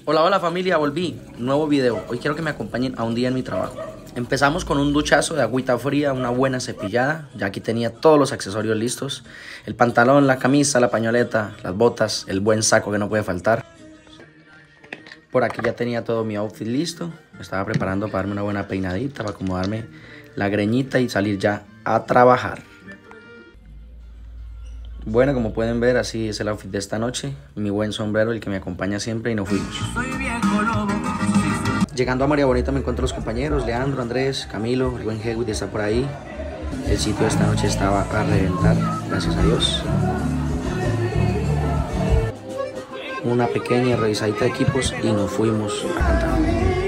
Hola, hola familia, volví. Nuevo video. Hoy quiero que me acompañen a un día en mi trabajo. Empezamos con un duchazo de agüita fría, una buena cepillada. Ya aquí tenía todos los accesorios listos. El pantalón, la camisa, la pañoleta, las botas, el buen saco que no puede faltar. Por aquí ya tenía todo mi outfit listo. Me estaba preparando para darme una buena peinadita, para acomodarme la greñita y salir ya a trabajar. Bueno, como pueden ver, así es el outfit de esta noche. Mi buen sombrero, el que me acompaña siempre, y nos fuimos. Llegando a María Bonita me encuentro los compañeros, Leandro, Andrés, Camilo, el buen Hegwit está por ahí. El sitio de esta noche estaba a reventar, gracias a Dios. Una pequeña revisadita de equipos y nos fuimos a cantar.